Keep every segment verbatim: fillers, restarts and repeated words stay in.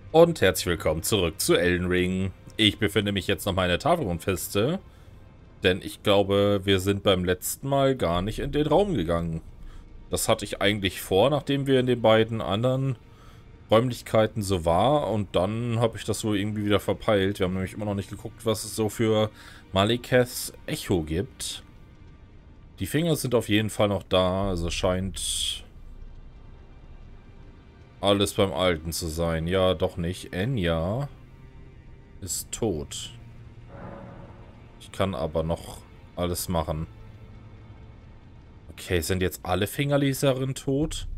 Und herzlich willkommen zurück zu Elden Ring. Ich befinde mich jetzt nochmal in der Tafelrundfeste, denn ich glaube, wir sind beim letzten Mal gar nicht in den Raum gegangen. Das hatte ich eigentlich vor, nachdem wir in den beiden anderen Räumlichkeiten so war, und dann habe ich das so irgendwie wieder verpeilt. Wir haben nämlich immer noch nicht geguckt, was es so für Malikeths Echo gibt. Die Finger sind auf jeden Fall noch da, also scheint alles beim Alten zu sein. Ja, doch nicht. Enya ist tot. Ich kann aber noch alles machen. Okay, sind jetzt alle Fingerleserinnen tot?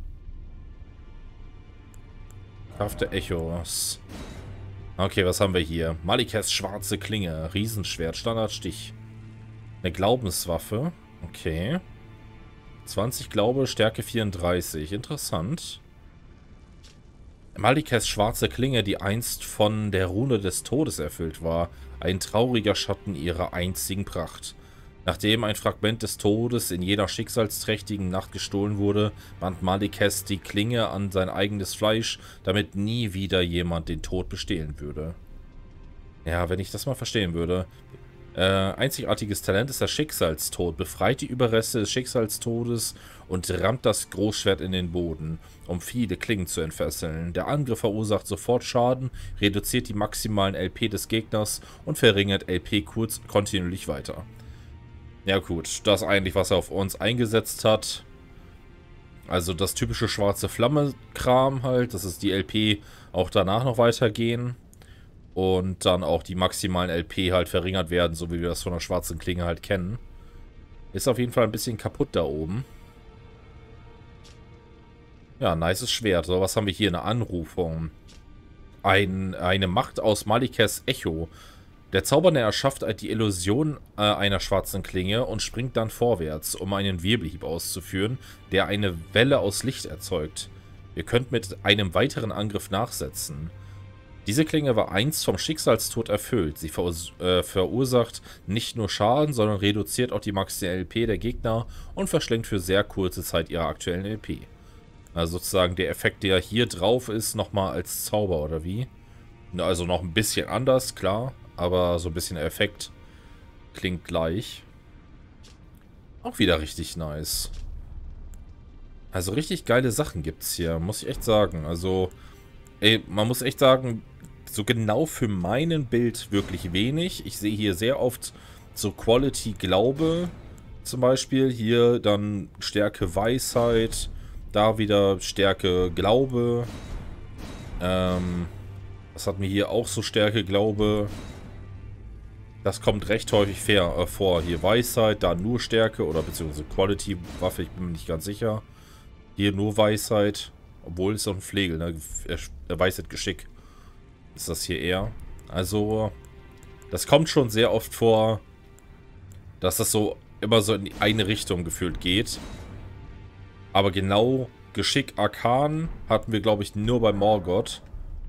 Kraft der Echos. Okay, was haben wir hier? Malikeths schwarze Klinge. Riesenschwert. Standardstich. Eine Glaubenswaffe. Okay. zwanzig Glaube, Stärke vierunddreißig. Interessant. Malikeths schwarze Klinge, die einst von der Rune des Todes erfüllt war. Ein trauriger Schatten ihrer einzigen Pracht. Nachdem ein Fragment des Todes in jener schicksalsträchtigen Nacht gestohlen wurde, band Maliketh die Klinge an sein eigenes Fleisch, damit nie wieder jemand den Tod bestehlen würde. Ja, wenn ich das mal verstehen würde. Äh, einzigartiges Talent ist der Schicksalstod. Befreit die Überreste des Schicksalstodes und rammt das Großschwert in den Boden, um viele Klingen zu entfesseln. Der Angriff verursacht sofort Schaden, reduziert die maximalen L P des Gegners und verringert L P kurz kontinuierlich weiter. Ja gut, das ist eigentlich, was er auf uns eingesetzt hat. Also das typische schwarze Flamme-Kram halt, dass es die L P auch danach noch weitergehen. Und dann auch die maximalen L P halt verringert werden, so wie wir das von der schwarzen Klinge halt kennen. Ist auf jeden Fall ein bisschen kaputt da oben. Ja, nices Schwert. So, was haben wir hier? Eine Anrufung. Ein, eine Macht aus Malikeths Echo. Der Zaubernde erschafft die Illusion äh, einer schwarzen Klinge und springt dann vorwärts, um einen Wirbelhieb auszuführen, der eine Welle aus Licht erzeugt. Ihr könnt mit einem weiteren Angriff nachsetzen. Diese Klinge war einst vom Schicksalstod erfüllt. Sie verur äh, verursacht nicht nur Schaden, sondern reduziert auch die maximale L P der Gegner und verschlingt für sehr kurze Zeit ihre aktuellen L P. Also sozusagen der Effekt, der hier drauf ist, nochmal als Zauber, oder wie? Also noch ein bisschen anders, klar, aber so ein bisschen Effekt klingt gleich. Auch wieder richtig nice. Also richtig geile Sachen gibt's hier, muss ich echt sagen. Also, ey, man muss echt sagen, so genau für meinen Bild wirklich wenig. Ich sehe hier sehr oft so Quality Glaube zum Beispiel. Hier dann Stärke Weisheit. Da wieder Stärke Glaube. Ähm, was hatten wir hier auch so Stärke Glaube? Das kommt recht häufig fair, äh, vor. Hier Weisheit, da nur Stärke oder beziehungsweise Quality Waffe, ich bin mir nicht ganz sicher. Hier nur Weisheit. Obwohl es doch ein Flegel, ne? Er Weisheit Geschick. Ist das hier eher. Also, das kommt schon sehr oft vor, dass das so immer so in die eine Richtung gefühlt geht. Aber genau Geschick Arkan hatten wir, glaube ich, nur bei Morgott.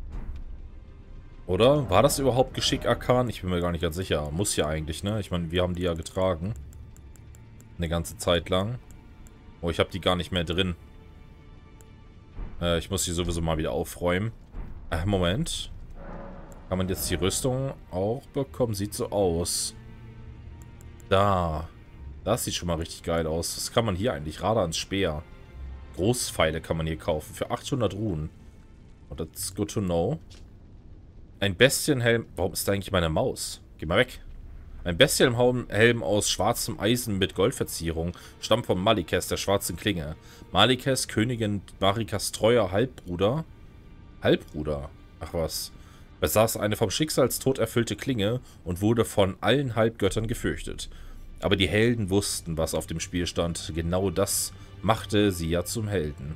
Oder? War das überhaupt Geschick Arkan? Ich bin mir gar nicht ganz sicher. Muss ja eigentlich, ne? Ich meine, wir haben die ja getragen. Eine ganze Zeit lang. Oh, ich habe die gar nicht mehr drin. Äh, ich muss die sowieso mal wieder aufräumen. Äh, Moment. Kann man jetzt die Rüstung auch bekommen? Sieht so aus. Da. Das sieht schon mal richtig geil aus. Was kann man hier eigentlich? Radans Speer. Großpfeile kann man hier kaufen. Für achthundert Runen. Oh, that's good to know. Ein Bestienhelm. Warum ist da eigentlich meine Maus? Geh mal weg. Ein Bestienhelm aus schwarzem Eisen mit Goldverzierung stammt von Maliketh, der schwarzen Klinge. Maliketh, Königin Marikas treuer Halbbruder. Halbbruder? Ach was. Besaß eine vom Schicksalstod erfüllte Klinge und wurde von allen Halbgöttern gefürchtet. Aber die Helden wussten, was auf dem Spiel stand. Genau das machte sie ja zum Helden.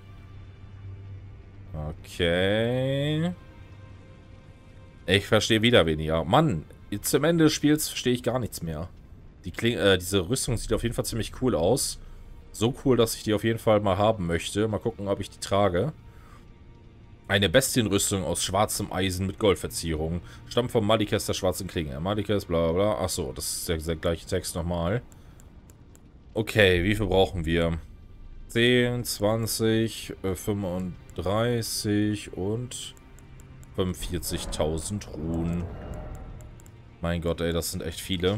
Okay. Ich verstehe wieder weniger. Mann, jetzt zum Ende des Spiels verstehe ich gar nichts mehr. Die Kling äh, diese Rüstung sieht auf jeden Fall ziemlich cool aus. So cool, dass ich die auf jeden Fall mal haben möchte. Mal gucken, ob ich die trage. Eine Bestienrüstung aus schwarzem Eisen mit Goldverzierung. Stammt vom Maliketh der schwarzen Klinge. Maliketh, bla bla. Achso, das ist der, der gleiche Text nochmal. Okay, wie viel brauchen wir? zehn, zwanzig, fünfunddreißig und fünfundvierzigtausend Ruhen. Mein Gott, ey, das sind echt viele.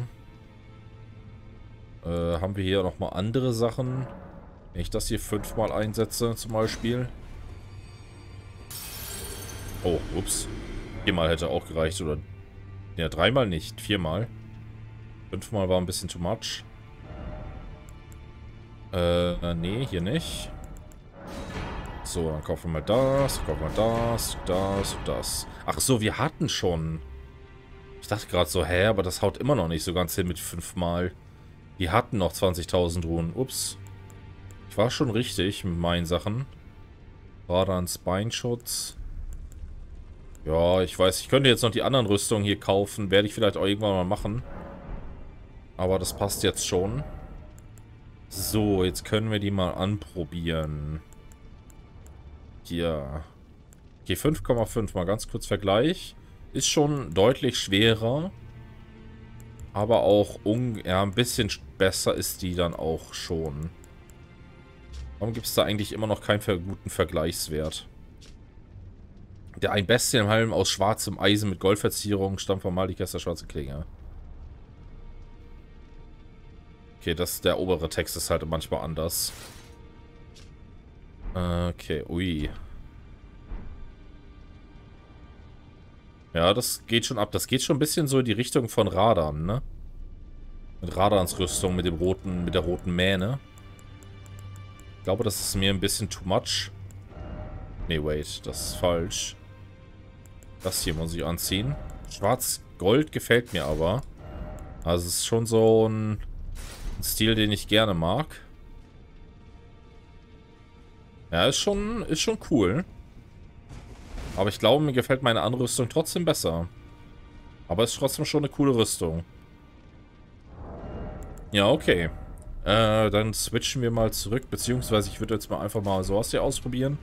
Äh, haben wir hier nochmal andere Sachen? Wenn ich das hier fünfmal einsetze, zum Beispiel. Oh, ups. Viermal hätte auch gereicht, oder? Ja, dreimal nicht, viermal. Fünfmal war ein bisschen too much. Äh, nee, hier nicht. So, dann kaufen wir das, kaufen wir das, das und das. Ach so, wir hatten schon. Ich dachte gerade so, hä, aber das haut immer noch nicht so ganz hin mit fünfmal. Wir hatten noch zwanzigtausend Ruhen. Ups. Ich war schon richtig mit meinen Sachen. Radan Beinschutz. Ja, ich weiß, ich könnte jetzt noch die anderen Rüstungen hier kaufen. Werde ich vielleicht auch irgendwann mal machen. Aber das passt jetzt schon. So, jetzt können wir die mal anprobieren. Hier. Okay, fünf Komma fünf. Mal ganz kurz Vergleich. Ist schon deutlich schwerer. Aber auch un ja, ein bisschen besser ist die dann auch schon. Warum gibt es da eigentlich immer noch keinen guten Vergleichswert? Der ein Bestienhelm aus schwarzem Eisen mit Goldverzierung stammt von Malikes der schwarze Klinge. Okay, das, der obere Text ist halt manchmal anders. Okay, ui. Ja, das geht schon ab. Das geht schon ein bisschen so in die Richtung von Radan, ne? Mit Radans Rüstung, mit dem roten, mit der roten Mähne. Ich glaube, das ist mir ein bisschen too much. Nee, wait, das ist falsch. Das hier muss ich anziehen. Schwarz-Gold gefällt mir aber. Also es ist schon so ein, ein Stil, den ich gerne mag. Ja, ist schon, ist schon cool. Aber ich glaube, mir gefällt meine andere Rüstung trotzdem besser. Aber es ist trotzdem schon eine coole Rüstung. Ja, okay. Äh, dann switchen wir mal zurück. Beziehungsweise ich würde jetzt mal einfach mal sowas hier ausprobieren.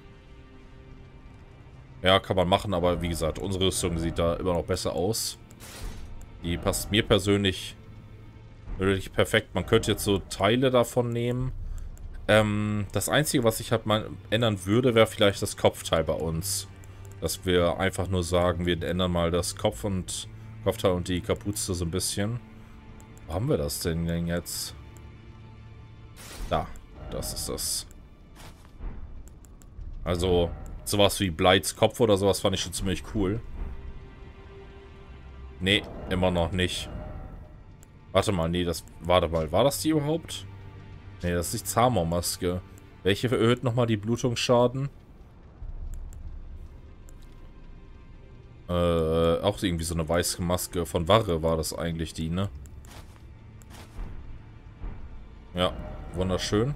Ja, kann man machen, aber wie gesagt, unsere Rüstung sieht da immer noch besser aus. Die passt mir persönlich wirklich perfekt. Man könnte jetzt so Teile davon nehmen. Ähm, das Einzige, was ich halt mal ändern würde, wäre vielleicht das Kopfteil bei uns. Dass wir einfach nur sagen, wir ändern mal das Kopf und Kopfteil und die Kapuze so ein bisschen. Wo haben wir das denn denn jetzt? Da, das ist das. Also, sowas wie Blights Kopf oder sowas fand ich schon ziemlich cool. Nee, immer noch nicht. Warte mal, nee, das... Warte mal, war das die überhaupt? Nee, das ist die Zamor-Maske. Welche erhöht nochmal die Blutungsschaden? Äh, auch irgendwie so eine weiße Maske. Von Varre war das eigentlich die, ne? Ja, wunderschön.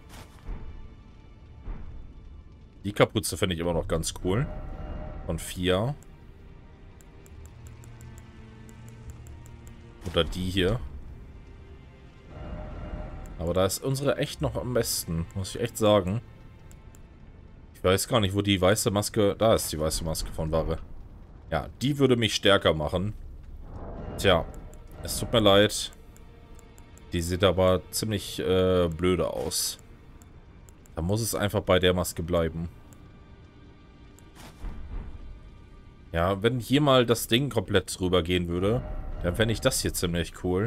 Die Kapuze finde ich immer noch ganz cool. Von vier. Oder die hier. Aber da ist unsere echt noch am besten, muss ich echt sagen. Ich weiß gar nicht, wo die weiße Maske... Da ist die weiße Maske von Varre. Ja, die würde mich stärker machen. Tja, es tut mir leid. Die sieht aber ziemlich äh, blöde aus. Da muss es einfach bei der Maske bleiben. Ja, wenn hier mal das Ding komplett drüber gehen würde, dann fände ich das hier ziemlich cool.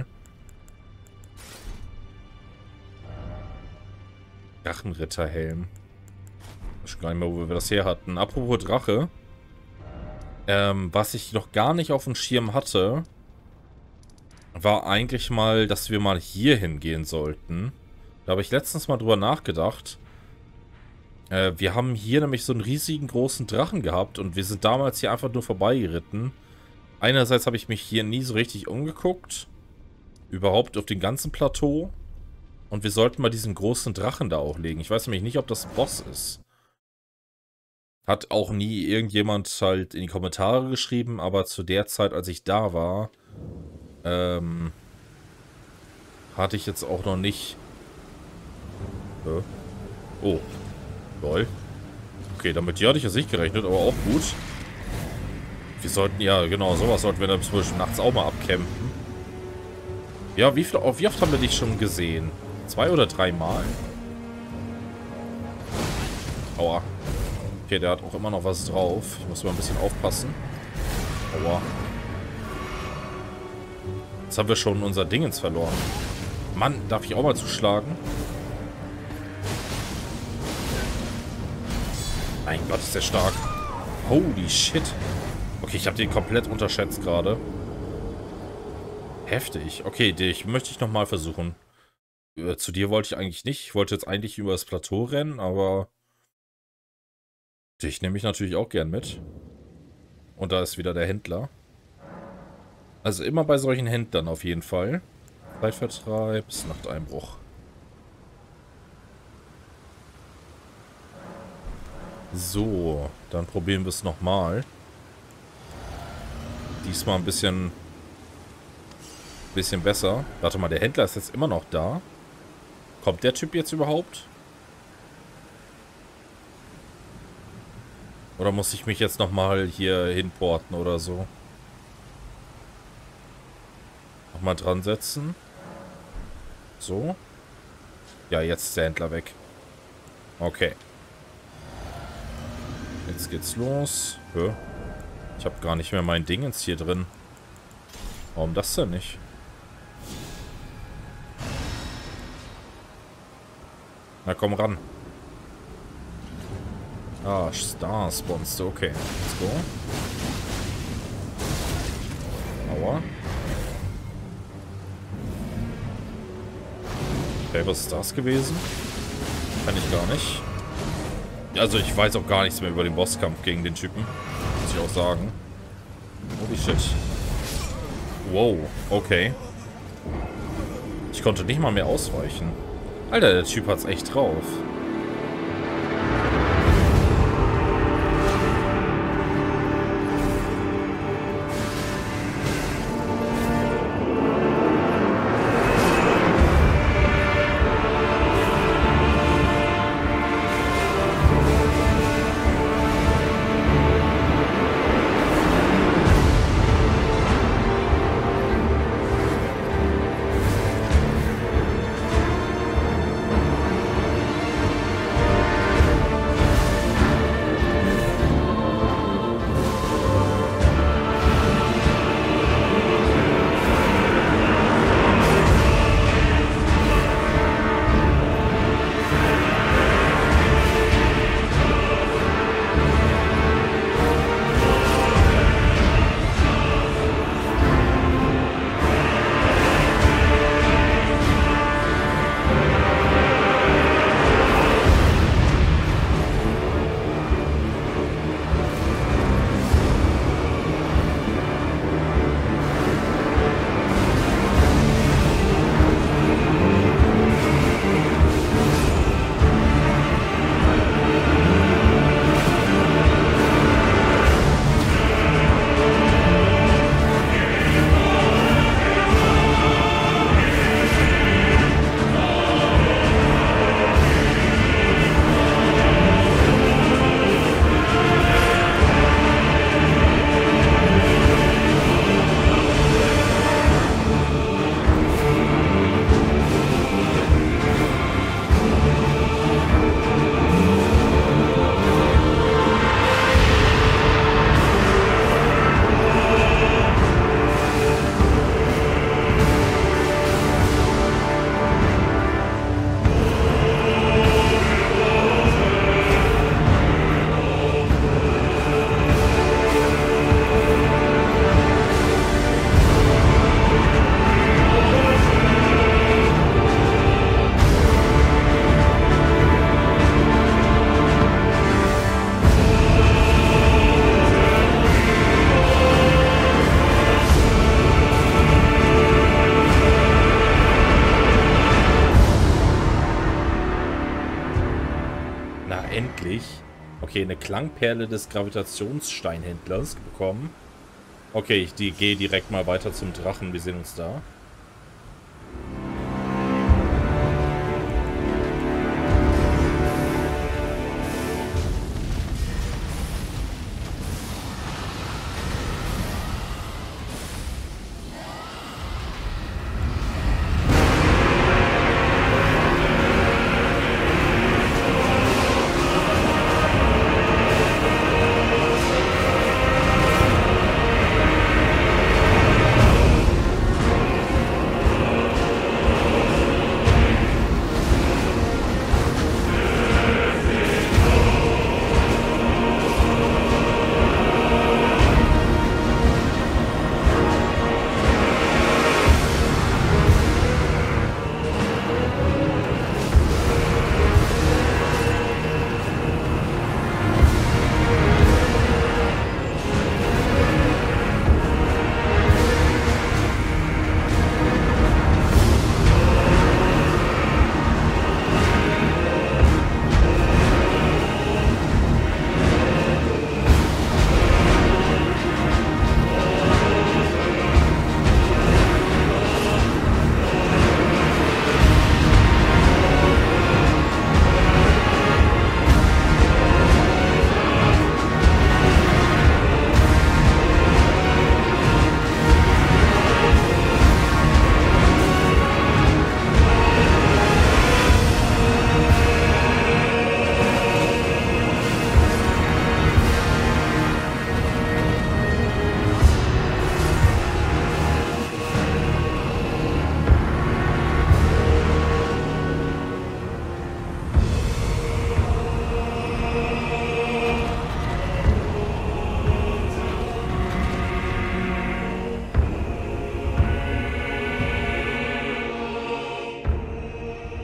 Drachenritterhelm. Ich weiß gar nicht mehr, wo wir das her hatten. Apropos Drache. Ähm, was ich noch gar nicht auf dem Schirm hatte, war eigentlich mal, dass wir mal hier hingehen sollten. Da habe ich letztens mal drüber nachgedacht. Äh, wir haben hier nämlich so einen riesigen großen Drachen gehabt und wir sind damals hier einfach nur vorbeigeritten. Einerseits habe ich mich hier nie so richtig umgeguckt. Überhaupt auf dem ganzen Plateau. Und wir sollten mal diesen großen Drachen da auch legen. Ich weiß nämlich nicht, ob das ein Boss ist. Hat auch nie irgendjemand halt in die Kommentare geschrieben, aber zu der Zeit, als ich da war, ähm, hatte ich jetzt auch noch nicht... Äh, oh, lol. Okay, damit hier hatte ich jetzt nicht gerechnet, aber auch gut. Wir sollten, ja genau, sowas sollten wir dann zwischen nachts auch mal abcampen. Ja, wie, viel, wie oft haben wir dich schon gesehen? Zwei oder drei Mal? Aua. Okay, der hat auch immer noch was drauf. Ich muss mal ein bisschen aufpassen. Aua. Jetzt haben wir schon unser Dingens verloren. Mann, darf ich auch mal zuschlagen? Mein Gott, ist der stark. Holy shit. Okay, ich habe den komplett unterschätzt gerade. Heftig. Okay, dich möchte ich nochmal versuchen. Zu dir wollte ich eigentlich nicht. Ich wollte jetzt eigentlich über das Plateau rennen, aber dich nehme ich natürlich auch gern mit. Und da ist wieder der Händler. Also immer bei solchen Händlern auf jeden Fall. Zeitvertreib bis Nachteinbruch. So, dann probieren wir es nochmal. Diesmal ein bisschen, bisschen besser. Warte mal, der Händler ist jetzt immer noch da. Kommt der Typ jetzt überhaupt? Oder muss ich mich jetzt nochmal hier hinporten oder so? Nochmal dran setzen. So. Ja, jetzt ist der Händler weg. Okay. Jetzt geht's los. Hä? Ich habe gar nicht mehr mein Dingens hier drin. Warum das denn nicht? Na komm ran. Ah, Star Sponsor. Okay, let's go. Aua. Okay, was ist das gewesen? Kann ich gar nicht. Also ich weiß auch gar nichts mehr über den Bosskampf gegen den Typen. Muss ich auch sagen. Holy shit. Wow, okay. Ich konnte nicht mal mehr ausweichen. Alter, der Typ hat's echt drauf. Okay, eine Klangperle des Gravitationssteinhändlers bekommen. Okay, ich die, gehe direkt mal weiter zum Drachen. Wir sehen uns da.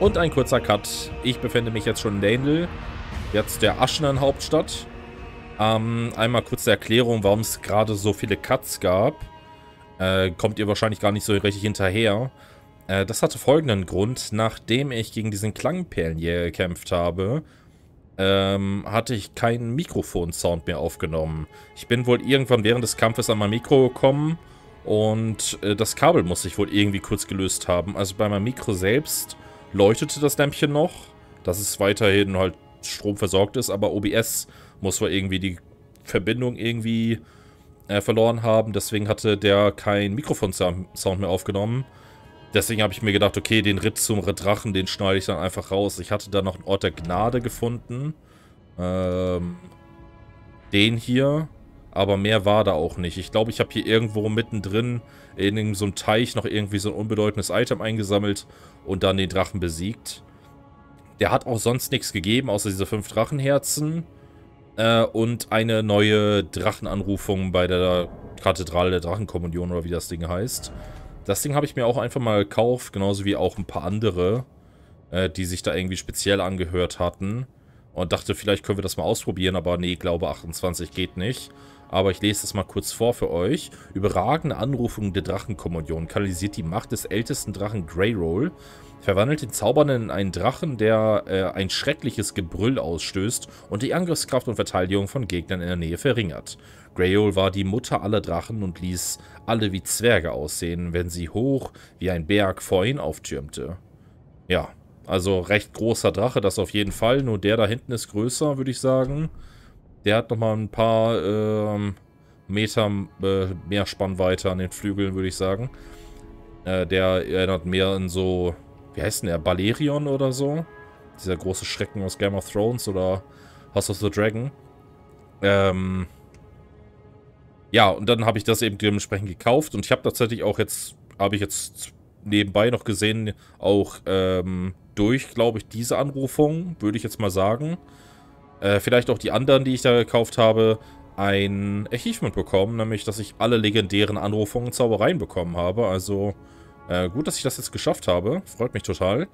Und ein kurzer Cut. Ich befinde mich jetzt schon in Leyndell, jetzt der Aschenen Hauptstadt. Ähm, einmal kurze Erklärung, warum es gerade so viele Cuts gab. Äh, kommt ihr wahrscheinlich gar nicht so richtig hinterher. Äh, das hatte folgenden Grund. Nachdem ich gegen diesen Klangperlenjäger gekämpft habe, ähm, hatte ich keinen Mikrofon-Sound mehr aufgenommen. Ich bin wohl irgendwann während des Kampfes an mein Mikro gekommen und äh, das Kabel muss sich wohl irgendwie kurz gelöst haben. Also bei meinem Mikro selbst leuchtete das Lämpchen noch, dass es weiterhin halt stromversorgt ist, aber O B S muss wohl irgendwie die Verbindung irgendwie äh, verloren haben. Deswegen hatte der kein Mikrofon-Sound mehr aufgenommen. Deswegen habe ich mir gedacht, okay, den Ritt zum Drachen, den schneide ich dann einfach raus. Ich hatte da noch einen Ort der Gnade gefunden. Ähm, den hier. Aber mehr war da auch nicht. Ich glaube, ich habe hier irgendwo mittendrin in so einem Teich noch irgendwie so ein unbedeutendes Item eingesammelt und dann den Drachen besiegt. Der hat auch sonst nichts gegeben, außer diese fünf Drachenherzen. Äh, und eine neue Drachenanrufung bei der Kathedrale der Drachenkommunion oder wie das Ding heißt. Das Ding habe ich mir auch einfach mal gekauft, genauso wie auch ein paar andere, äh, die sich da irgendwie speziell angehört hatten. Und dachte, vielleicht können wir das mal ausprobieren, aber nee, glaube achtundzwanzig geht nicht. Aber ich lese das mal kurz vor für euch. Überragende Anrufung der Drachenkommunion kanalisiert die Macht des ältesten Drachen Greyroll, verwandelt den Zaubernden in einen Drachen, der äh, ein schreckliches Gebrüll ausstößt und die Angriffskraft und Verteidigung von Gegnern in der Nähe verringert. Greyroll war die Mutter aller Drachen und ließ alle wie Zwerge aussehen, wenn sie hoch wie ein Berg vor ihn auftürmte. Ja, also recht großer Drache, das auf jeden Fall. Nur der da hinten ist größer, würde ich sagen. Der hat nochmal ein paar ähm, Meter äh, mehr Spannweite an den Flügeln, würde ich sagen. Äh, der erinnert mehr an so, wie heißt denn der, Balerion oder so? Dieser große Schrecken aus Game of Thrones oder House of the Dragon. Ähm... Ja, und dann habe ich das eben dementsprechend gekauft und ich habe tatsächlich auch jetzt, habe ich jetzt nebenbei noch gesehen, auch ähm, durch, glaube ich, diese Anrufung, würde ich jetzt mal sagen, äh, vielleicht auch die anderen, die ich da gekauft habe, ein Achievement bekommen, nämlich, dass ich alle legendären Anrufungen und Zaubereien bekommen habe. Also, äh, gut, dass ich das jetzt geschafft habe, freut mich total.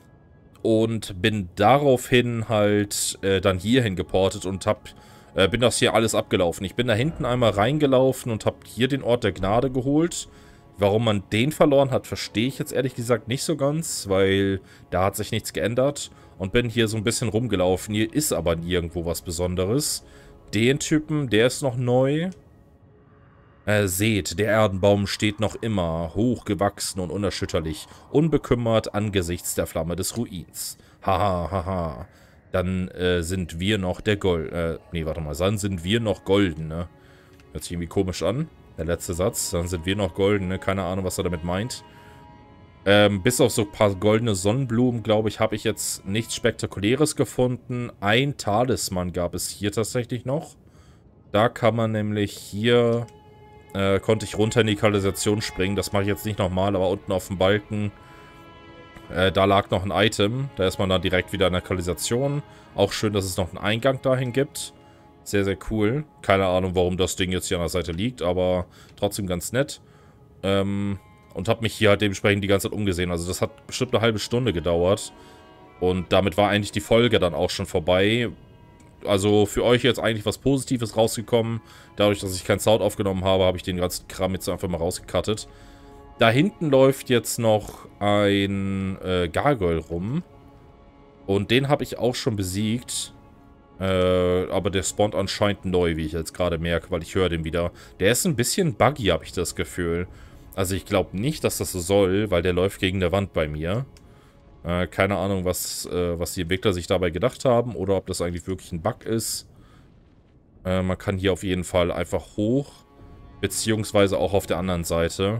Und bin daraufhin halt äh, dann hierhin geportet und habe bin das hier alles abgelaufen. Ich bin da hinten einmal reingelaufen und habe hier den Ort der Gnade geholt. Warum man den verloren hat, verstehe ich jetzt ehrlich gesagt nicht so ganz, weil da hat sich nichts geändert. Und bin hier so ein bisschen rumgelaufen. Hier ist aber nirgendwo was Besonderes. Den Typen, der ist noch neu. Äh, seht, der Erdenbaum steht noch immer, hochgewachsen und unerschütterlich, unbekümmert angesichts der Flamme des Ruins. Haha, haha. Dann äh, sind wir noch der Gold... Äh, nee, warte mal. Dann sind wir noch golden, ne? Hört sich irgendwie komisch an. Der letzte Satz. Dann sind wir noch golden, ne? Keine Ahnung, was er damit meint. Ähm, bis auf so ein paar goldene Sonnenblumen, glaube ich, habe ich jetzt nichts Spektakuläres gefunden. Ein Talisman gab es hier tatsächlich noch. Da kann man nämlich hier... Äh, konnte ich runter in die Kanalisation springen. Das mache ich jetzt nicht nochmal, aber unten auf dem Balken... Äh, da lag noch ein Item. Da ist man dann direkt wieder in der Kanalisation. Auch schön, dass es noch einen Eingang dahin gibt. Sehr, sehr cool. Keine Ahnung, warum das Ding jetzt hier an der Seite liegt, aber trotzdem ganz nett. Ähm, und habe mich hier halt dementsprechend die ganze Zeit umgesehen. Also das hat bestimmt eine halbe Stunde gedauert. Und damit war eigentlich die Folge dann auch schon vorbei. Also für euch jetzt eigentlich was Positives rausgekommen. Dadurch, dass ich keinen Sound aufgenommen habe, habe ich den ganzen Kram jetzt einfach mal rausgecuttet. Da hinten läuft jetzt noch ein äh, Gargoyle rum. Und den habe ich auch schon besiegt. Äh, aber der spawnt anscheinend neu, wie ich jetzt gerade merke, weil ich höre den wieder. Der ist ein bisschen buggy, habe ich das Gefühl. Also ich glaube nicht, dass das so soll, weil der läuft gegen eine Wand bei mir. Äh, keine Ahnung, was, äh, was die Entwickler sich dabei gedacht haben oder ob das eigentlich wirklich ein Bug ist. Äh, man kann hier auf jeden Fall einfach hoch, beziehungsweise auch auf der anderen Seite.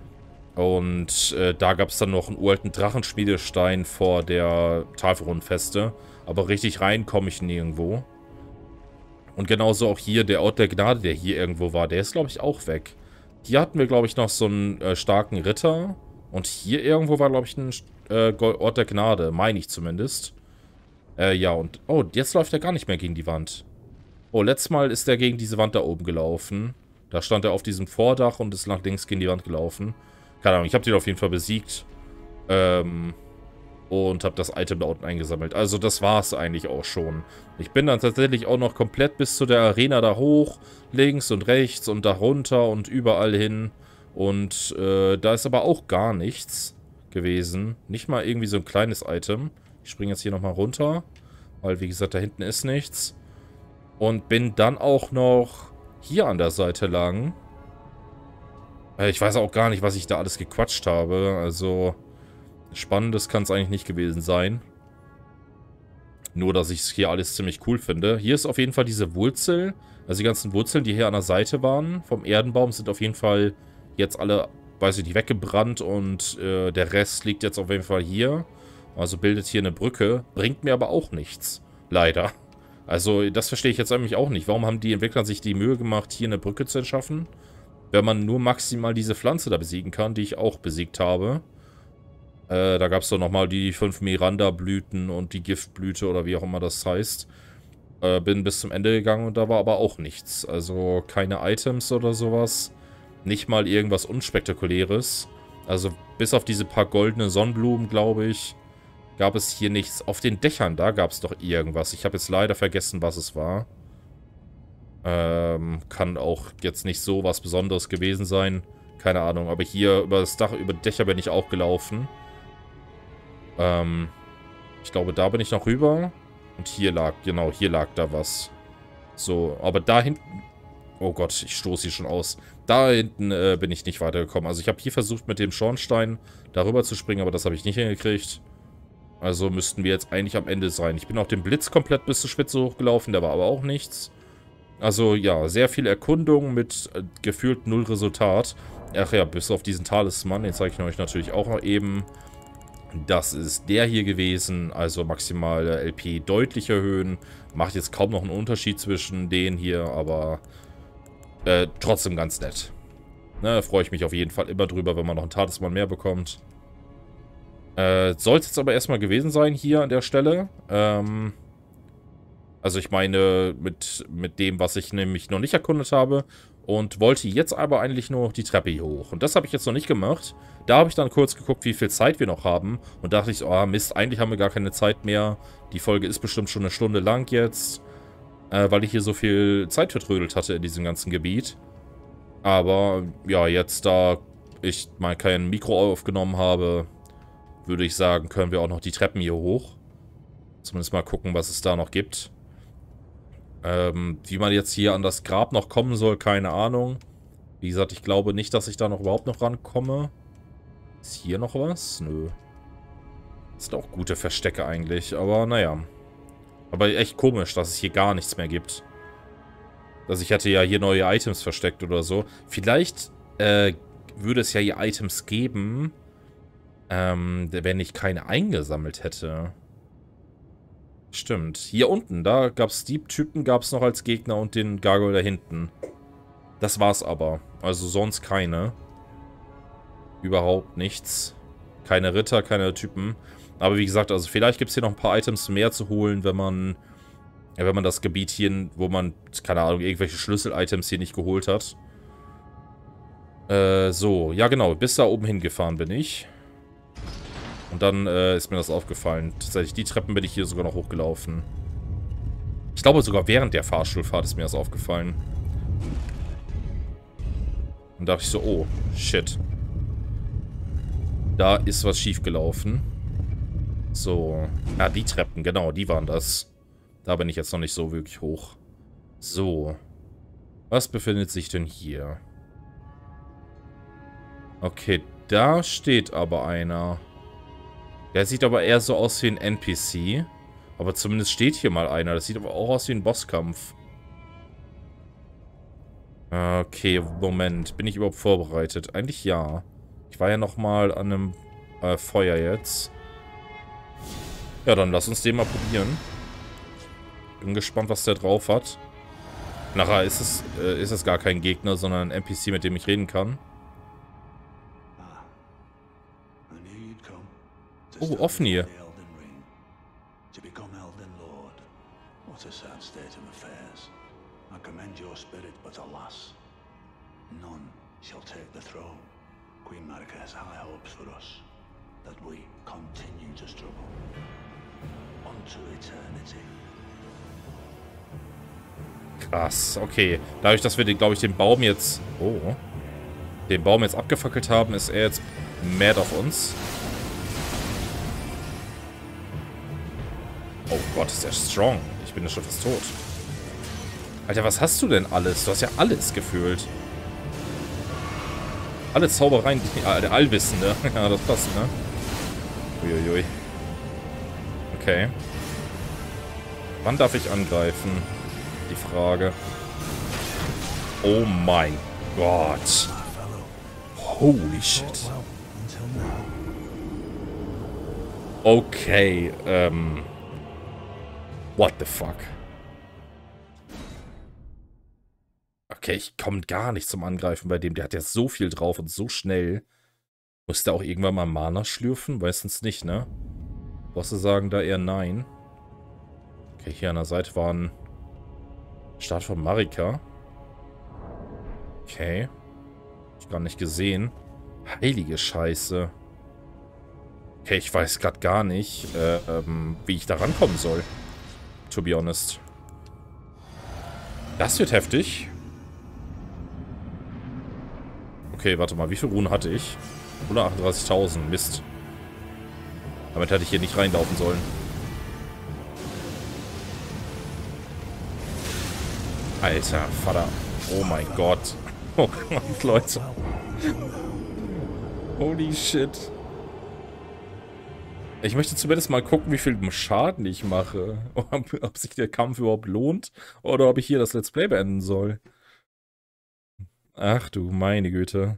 Und äh, da gab es dann noch einen uralten Drachenschmiedestein vor der Tafelrundfeste. Aber richtig rein komme ich nirgendwo. Und genauso auch hier der Ort der Gnade, der hier irgendwo war. Der ist, glaube ich, auch weg. Hier hatten wir, glaube ich, noch so einen äh, starken Ritter. Und hier irgendwo war, glaube ich, ein äh, Ort der Gnade. Meine ich zumindest. Äh, ja, und... Oh, jetzt läuft er gar nicht mehr gegen die Wand. Oh, letztes Mal ist er gegen diese Wand da oben gelaufen. Da stand er auf diesem Vordach und ist nach links gegen die Wand gelaufen. Keine Ahnung, ich habe den auf jeden Fall besiegt. Ähm, und habe das Item da unten eingesammelt. Also das war es eigentlich auch schon. Ich bin dann tatsächlich auch noch komplett bis zu der Arena da hoch, links und rechts und da runter und überall hin. Und äh, da ist aber auch gar nichts gewesen. Nicht mal irgendwie so ein kleines Item. Ich springe jetzt hier nochmal runter, weil wie gesagt, da hinten ist nichts. Und bin dann auch noch hier an der Seite lang. Äh, ich weiß auch gar nicht, was ich da alles gequatscht habe. Also Spannendes kann es eigentlich nicht gewesen sein. Nur, dass ich es hier alles ziemlich cool finde. Hier ist auf jeden Fall diese Wurzel. Also die ganzen Wurzeln, die hier an der Seite waren vom Erdenbaum, sind auf jeden Fall jetzt alle, weiß ich nicht, weggebrannt. Und äh, der Rest liegt jetzt auf jeden Fall hier. Also bildet hier eine Brücke. Bringt mir aber auch nichts. Leider. Also das verstehe ich jetzt eigentlich auch nicht. Warum haben die Entwickler sich die Mühe gemacht, hier eine Brücke zu erschaffen? Wenn man nur maximal diese Pflanze da besiegen kann, die ich auch besiegt habe. Äh, da gab es doch nochmal die fünf Miranda-Blüten und die Giftblüte oder wie auch immer das heißt. Äh, bin bis zum Ende gegangen und da war aber auch nichts. Also keine Items oder sowas. Nicht mal irgendwas Unspektakuläres. Also bis auf diese paar goldene Sonnenblumen, glaube ich, gab es hier nichts. Auf den Dächern, da gab es doch irgendwas. Ich habe jetzt leider vergessen, was es war. Ähm, kann auch jetzt nicht so was Besonderes gewesen sein. Keine Ahnung, aber hier über das Dach, über die Dächer bin ich auch gelaufen. Ähm, ich glaube, da bin ich noch rüber. Und hier lag, genau, hier lag da was. So, aber da hinten... Oh Gott, ich stoße hier schon aus. Da hinten äh, bin ich nicht weitergekommen. Also ich habe hier versucht, mit dem Schornstein darüber zu springen, aber das habe ich nicht hingekriegt. Also müssten wir jetzt eigentlich am Ende sein. Ich bin auch den Blitz komplett bis zur Spitze hochgelaufen, der war aber auch nichts. Also ja, sehr viel Erkundung mit äh, gefühlt null Resultat. Ach ja, bis auf diesen Talisman, den zeige ich euch natürlich auch noch eben. Das ist der hier gewesen, also maximale L P deutlich erhöhen. Macht jetzt kaum noch einen Unterschied zwischen denen hier, aber äh, trotzdem ganz nett. Ne, freue ich mich auf jeden Fall immer drüber, wenn man noch einen Talisman mehr bekommt. Äh, soll es jetzt aber erstmal gewesen sein hier an der Stelle. Ähm, also ich meine mit, mit dem, was ich nämlich noch nicht erkundet habe. Und wollte jetzt aber eigentlich nur noch die Treppe hier hoch. Und das habe ich jetzt noch nicht gemacht. Da habe ich dann kurz geguckt, wie viel Zeit wir noch haben. Und dachte ich, oh Mist, eigentlich haben wir gar keine Zeit mehr. Die Folge ist bestimmt schon eine Stunde lang jetzt. Äh, weil ich hier so viel Zeit vertrödelt hatte in diesem ganzen Gebiet. Aber ja, jetzt da ich mal kein Mikro aufgenommen habe, würde ich sagen, können wir auch noch die Treppen hier hoch. Zumindest mal gucken, was es da noch gibt. Ähm, wie man jetzt hier an das Grab noch kommen soll, keine Ahnung. Wie gesagt, ich glaube nicht, dass ich da noch überhaupt noch rankomme. Ist hier noch was? Nö. Das sind auch gute Verstecke eigentlich, aber naja. Aber echt komisch, dass es hier gar nichts mehr gibt. Also ich hätte ja hier neue Items versteckt oder so. Vielleicht äh, würde es ja hier Items geben, ähm, wenn ich keine eingesammelt hätte. Stimmt. Hier unten, da gab es die Typen, gab es noch als Gegner und den Gargoyle da hinten. Das war's aber. Also sonst keine. Überhaupt nichts. Keine Ritter, keine Typen. Aber wie gesagt, also vielleicht gibt es hier noch ein paar Items mehr zu holen, wenn man... Ja, wenn man das Gebiet hier, wo man, keine Ahnung, irgendwelche Schlüssel-Items hier nicht geholt hat. Äh, so. Ja genau, bis da oben hingefahren bin ich. Und dann äh, ist mir das aufgefallen. Tatsächlich, die Treppen bin ich hier sogar noch hochgelaufen. Ich glaube, sogar während der Fahrstuhlfahrt ist mir das aufgefallen. Und dachte ich so, oh, shit. Da ist was schiefgelaufen. So. Ja, die Treppen, genau, die waren das. Da bin ich jetzt noch nicht so wirklich hoch. So. Was befindet sich denn hier? Okay, da steht aber einer. Der sieht aber eher so aus wie ein N P C. Aber zumindest steht hier mal einer. Das sieht aber auch aus wie ein Bosskampf. Okay, Moment. Bin ich überhaupt vorbereitet? Eigentlich ja. Ich war ja nochmal an einem äh, Feuer jetzt. Ja, dann lass uns den mal probieren. Bin gespannt, was der drauf hat. Nachher ist es, äh, ist es gar kein Gegner, sondern ein N P C, mit dem ich reden kann. Oh, offen hier. What a sad state of affairs. I commend your spirit, but alas, none shall take the throne. Queen Marika has high hopes for us. that we continue to struggle unto eternity. Krass, okay. Dadurch, dass wir, glaube ich, den Baum jetzt... Oh. Den Baum jetzt abgefackelt haben, ist er jetzt mad auf uns. Oh Gott, ist der strong. Ich bin ja schon fast tot. Alter, was hast du denn alles? Du hast ja alles gefühlt. Alle Zaubereien, die, der Allwissende. Ja, das passt, ne? Uiuiui. Okay. Wann darf ich angreifen? Die Frage. Oh mein Gott. Holy shit. Okay, ähm... what the fuck? Okay, ich komme gar nicht zum Angreifen bei dem. Der hat ja so viel drauf und so schnell. Muss der auch irgendwann mal Mana schlürfen? Meistens nicht, ne? Bosse sagen da eher nein. Okay, hier an der Seite war ein Start von Marika. Okay. Hab ich gar nicht gesehen. Heilige Scheiße. Okay, ich weiß gerade gar nicht, äh, ähm, wie ich da rankommen soll. To be honest. Das wird heftig. Okay, warte mal, wie viel Runen hatte ich? hundertachtunddreißigtausend, Mist. Damit hätte ich hier nicht reinlaufen sollen. Alter, Vater. Oh mein Gott. Oh Gott, Leute. Holy shit. Ich möchte zumindest mal gucken, wie viel Schaden ich mache. Ob, ob sich der Kampf überhaupt lohnt. Oder ob ich hier das Let's Play beenden soll. Ach du meine Güte.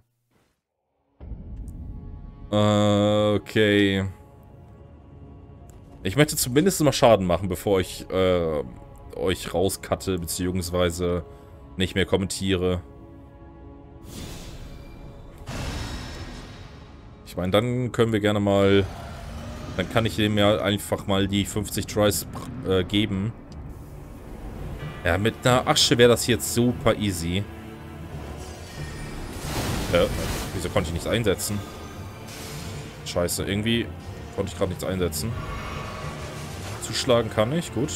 Uh, okay. Ich möchte zumindest mal Schaden machen, bevor ich äh, euch rauskatte, beziehungsweise nicht mehr kommentiere. Ich meine, dann können wir gerne mal... Dann kann ich dem ja einfach mal die fünfzig Tries äh, geben. Ja, mit einer Asche wäre das jetzt super easy. Äh, wieso konnte ich nichts einsetzen? Scheiße, irgendwie konnte ich gerade nichts einsetzen. Zuschlagen kann ich, gut.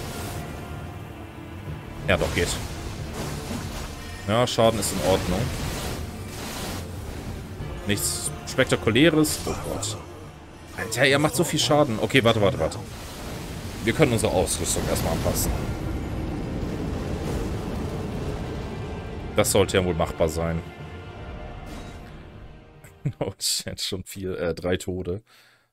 Ja, doch, geht. Ja, Schaden ist in Ordnung. Nichts Spektakuläres. Oh Gott. Alter, er macht so viel Schaden. Okay, warte, warte, warte. Wir können unsere Ausrüstung erstmal anpassen. Das sollte ja wohl machbar sein. Oh shit, schon vier, äh, drei Tode.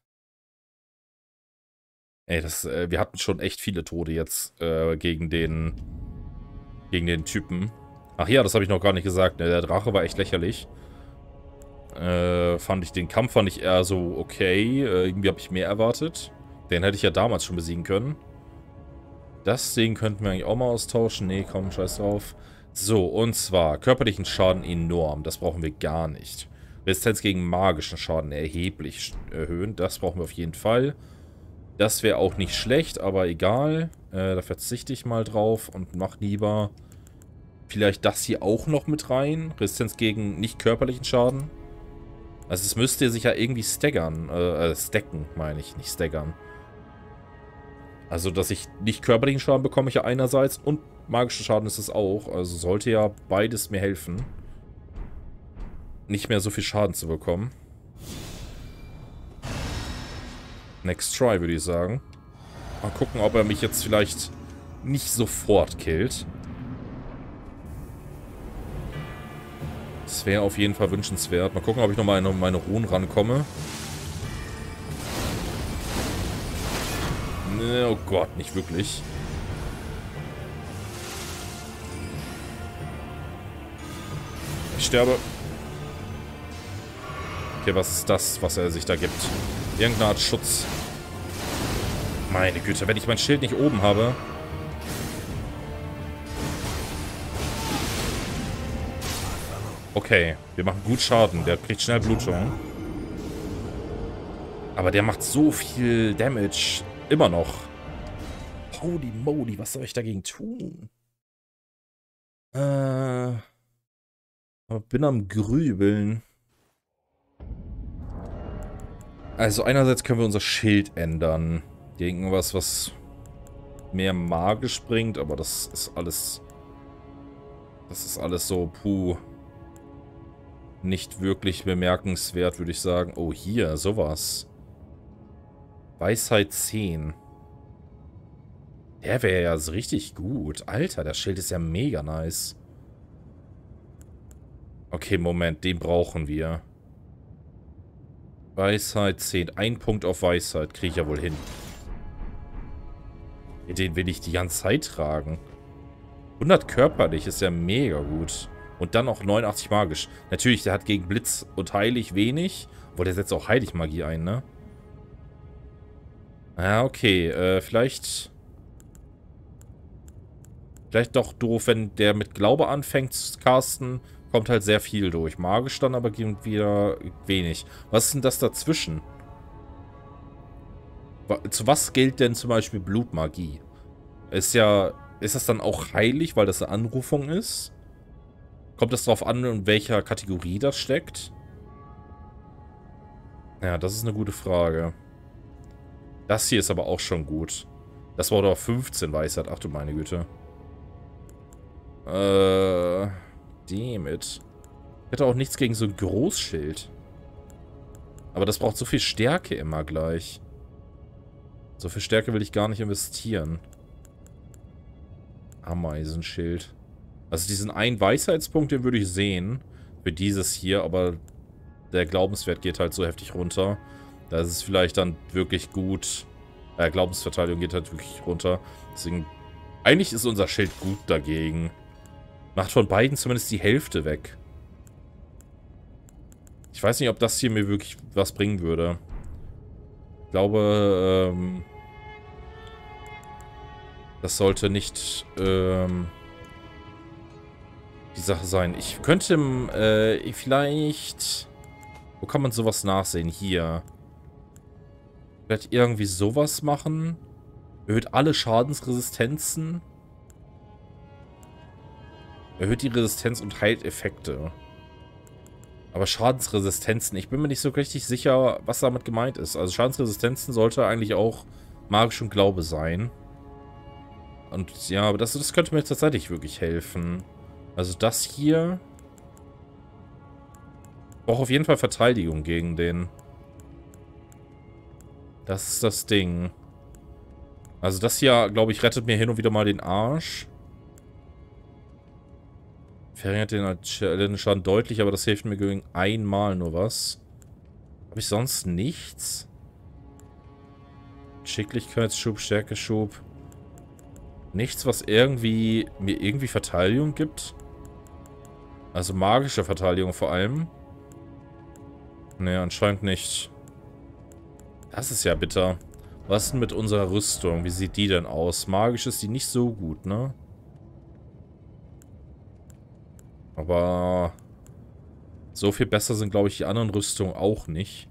Ey, das, äh, wir hatten schon echt viele Tode jetzt äh, gegen den gegen den Typen. Ach ja, das habe ich noch gar nicht gesagt. Ne? Der Drache war echt lächerlich. Äh, fand ich, den Kampf fand ich eher so okay. Äh, irgendwie habe ich mehr erwartet. Den hätte ich ja damals schon besiegen können. Das Ding könnten wir eigentlich auch mal austauschen. Nee, komm, scheiß drauf. So, und zwar körperlichen Schaden enorm. Das brauchen wir gar nicht. Resistenz gegen magischen Schaden erheblich erhöhen. Das brauchen wir auf jeden Fall. Das wäre auch nicht schlecht, aber egal. Äh, da verzichte ich mal drauf und mache lieber vielleicht das hier auch noch mit rein. Resistenz gegen nicht körperlichen Schaden. Also es müsste sich ja irgendwie staggern. Äh, äh, stacken, meine ich, nicht staggern. Also, dass ich nicht körperlichen Schaden bekomme ich ja einerseits und magischen Schaden ist es auch. Also sollte ja beides mir helfen, nicht mehr so viel Schaden zu bekommen. Next try, würde ich sagen. Mal gucken, ob er mich jetzt vielleicht nicht sofort killt. Das wäre auf jeden Fall wünschenswert. Mal gucken, ob ich nochmal an meine Runen rankomme. Nee, oh Gott, nicht wirklich. Ich sterbe. Okay, was ist das, was er sich da gibt? Irgendeine Art Schutz. Meine Güte, wenn ich mein Schild nicht oben habe. Okay, wir machen gut Schaden. Der kriegt schnell Blutung. Aber der macht so viel Damage. Immer noch. Holy moly, was soll ich dagegen tun? Äh... Bin am Grübeln. Also einerseits können wir unser Schild ändern. Gegen irgendwas, was mehr magisch bringt, aber das ist alles... Das ist alles so, puh... Nicht wirklich bemerkenswert, würde ich sagen. Oh, hier, sowas. Weisheit zehn. Der wäre ja so richtig gut. Alter, das Schild ist ja mega nice. Okay, Moment, den brauchen wir. Weisheit zehn. Ein Punkt auf Weisheit. Kriege ich ja wohl hin. Den will ich die ganze Zeit tragen. hundert körperlich ist ja mega gut. Und dann auch neunundachtzig magisch. Natürlich, der hat gegen Blitz und Heilig wenig. Obwohl, der setzt auch Heiligmagie ein, ne? Ja, okay. Äh, vielleicht... Vielleicht doch doof, wenn der mit Glaube anfängt zu casten, kommt halt sehr viel durch. Magisch dann aber gibt wieder wenig. Was ist denn das dazwischen? Zu was gilt denn zum Beispiel Blutmagie? Ist ja... Ist das dann auch heilig, weil das eine Anrufung ist? Kommt es darauf an, in welcher Kategorie das steckt? Ja, das ist eine gute Frage. Das hier ist aber auch schon gut. Das war doch fünfzehn Weisheit. Ach du meine Güte. Äh... Damit. Ich hätte auch nichts gegen so ein Großschild. Aber das braucht so viel Stärke immer gleich. So viel Stärke will ich gar nicht investieren. Ameisenschild. Also diesen einen Weisheitspunkt, den würde ich sehen. Für dieses hier, aber der Glaubenswert geht halt so heftig runter. Da ist es vielleicht dann wirklich gut. Äh, Glaubensverteidigung geht halt wirklich runter. Deswegen, eigentlich ist unser Schild gut dagegen. Macht von beiden zumindest die Hälfte weg. Ich weiß nicht, ob das hier mir wirklich was bringen würde. Ich glaube, ähm... das sollte nicht, ähm... die Sache sein. Ich könnte, äh, vielleicht... Wo kann man sowas nachsehen? Hier. Vielleicht irgendwie sowas machen. Erhöht alle Schadensresistenzen. Erhöht die Resistenz und heilt Effekte. Aber Schadensresistenzen, ich bin mir nicht so richtig sicher, was damit gemeint ist. Also Schadensresistenzen sollte eigentlich auch Magisch und Glaube sein. Und ja, aber das, das könnte mir tatsächlich wirklich helfen. Also das hier braucht auf jeden Fall Verteidigung gegen den. Das ist das Ding. Also das hier, glaube ich, rettet mir hin und wieder mal den Arsch. Verringert den Schaden deutlich, aber das hilft mir gegen einmal nur was. Habe ich sonst nichts? Schicklichkeitsschub, Stärkeschub. Nichts, was irgendwie mir irgendwie Verteidigung gibt. Also magische Verteidigung vor allem. Ne, anscheinend nicht. Das ist ja bitter. Was ist denn mit unserer Rüstung? Wie sieht die denn aus? Magisch ist die nicht so gut, ne? Aber so viel besser sind, glaube ich, die anderen Rüstungen auch nicht.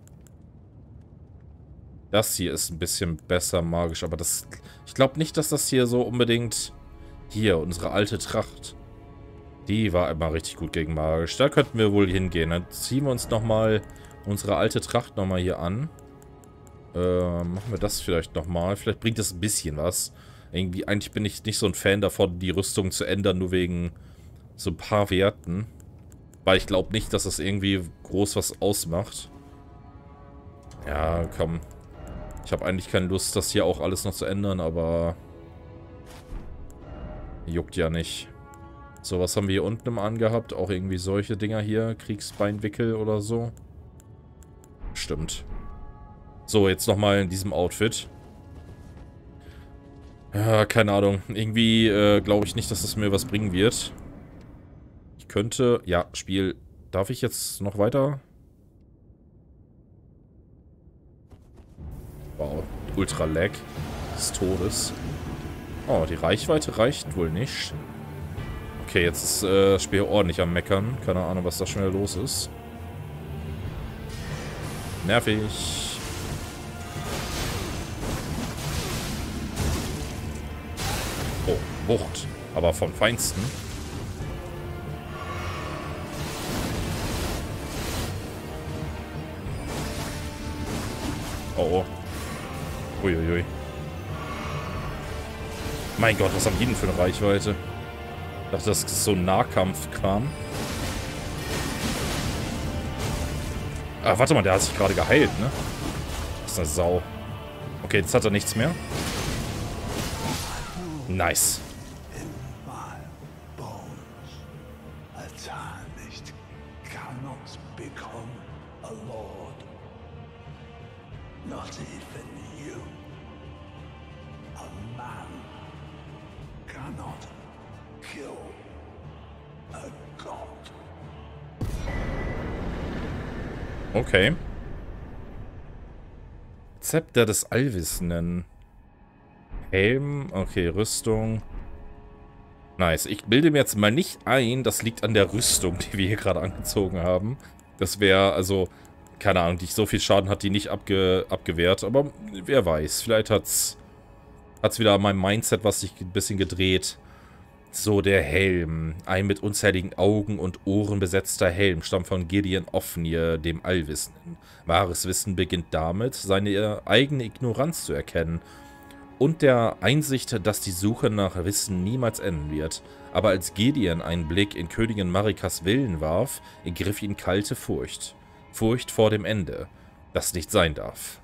Das hier ist ein bisschen besser magisch, aber das... Ich glaube nicht, dass das hier so unbedingt... Hier, unsere alte Tracht. Die war immer richtig gut gegen magisch. Da könnten wir wohl hingehen. Dann ziehen wir uns nochmal unsere alte Tracht nochmal hier an. Äh, machen wir das vielleicht nochmal. Vielleicht bringt das ein bisschen was. Irgendwie, eigentlich bin ich nicht so ein Fan davon, die Rüstung zu ändern, nur wegen so ein paar Werten. Weil ich glaube nicht, dass das irgendwie groß was ausmacht. Ja, komm. Ich habe eigentlich keine Lust, das hier auch alles noch zu ändern, aber... Juckt ja nicht. So, was haben wir hier unten im angehabt? Auch irgendwie solche Dinger hier. Kriegsbeinwickel oder so. Stimmt. So, jetzt nochmal in diesem Outfit. Ja, keine Ahnung. Irgendwie äh, glaube ich nicht, dass das mir was bringen wird. Ich könnte... Ja, Spiel. Darf ich jetzt noch weiter? Wow, Ultra Lag des Todes. Oh, die Reichweite reicht wohl nicht. Okay, jetzt ist äh, das Spiel ordentlich am Meckern. Keine Ahnung, was da schon wieder los ist. Nervig. Oh, Wucht. Aber vom Feinsten. Oh, oh. Uiuiui. Mein Gott, was haben die denn für eine Reichweite? Ich dachte, das ist so ein Nahkampfkram. Ah, warte mal, der hat sich gerade geheilt, ne? Das ist eine Sau. Okay, jetzt hat er nichts mehr. Nice. Not even you. A man cannot kill a god. Okay. Zepter des Allwissenden. Helm, okay, Rüstung. Nice. Ich bilde mir jetzt mal nicht ein, das liegt an der Rüstung, die wir hier gerade angezogen haben. Das wäre, also, keine Ahnung, die so viel Schaden hat, die nicht abge abgewehrt. Aber wer weiß, vielleicht hat's, hat's wieder an meinem Mindset was sich ein bisschen gedreht. So, der Helm. Ein mit unzähligen Augen und Ohren besetzter Helm stammt von Gideon Ofnir, dem Allwissenden. Wahres Wissen beginnt damit, seine eigene Ignoranz zu erkennen. Und der Einsicht, dass die Suche nach Wissen niemals enden wird. Aber als Gideon einen Blick in Königin Marikas Willen warf, ergriff ihn kalte Furcht. Furcht vor dem Ende, das nicht sein darf.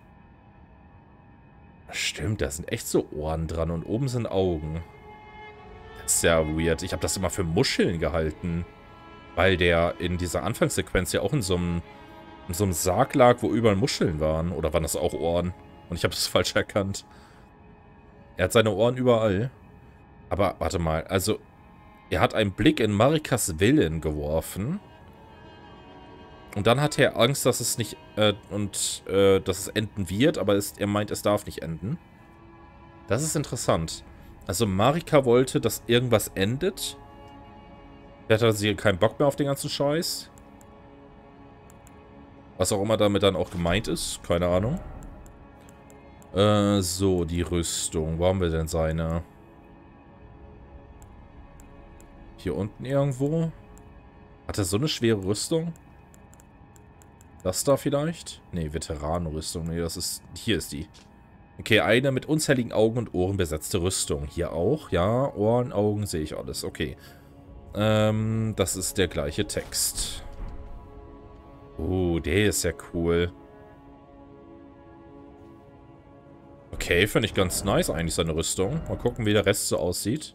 Stimmt, da sind echt so Ohren dran und oben sind Augen. Das ist ja weird. Ich habe das immer für Muscheln gehalten. Weil der in dieser Anfangssequenz ja auch in so einem, in so einem Sarg lag, wo überall Muscheln waren. Oder waren das auch Ohren? Und ich habe das falsch erkannt. Er hat seine Ohren überall. Aber warte mal, also er hat einen Blick in Marikas Willen geworfen. Und dann hat er Angst, dass es nicht, äh, und, äh, dass es enden wird, aber es, er meint, es darf nicht enden. Das ist interessant. Also Marika wollte, dass irgendwas endet. Vielleicht hat sie keinen Bock mehr auf den ganzen Scheiß. Was auch immer damit dann auch gemeint ist, keine Ahnung. Äh, so, die Rüstung. Wo haben wir denn seine? Hier unten irgendwo? Hat er so eine schwere Rüstung? Das da vielleicht? Ne, Veteranenrüstung. Ne, das ist... Hier ist die. Okay, eine mit unzähligen Augen und Ohren besetzte Rüstung. Hier auch, ja. Ohren, Augen, sehe ich alles. Okay. Ähm, das ist der gleiche Text. Oh, der ist ja cool. Okay, finde ich ganz nice eigentlich seine Rüstung. Mal gucken, wie der Rest so aussieht.